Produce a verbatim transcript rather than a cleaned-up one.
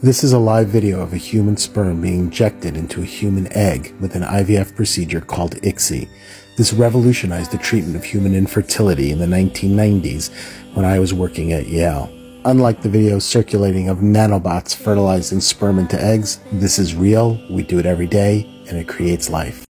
This is a live video of a human sperm being injected into a human egg with an I V F procedure called I C S I. This revolutionized the treatment of human infertility in the nineteen nineties when I was working at Yale. Unlike the videos circulating of nanobots fertilizing sperm into eggs, this is real, we do it every day, and it creates life.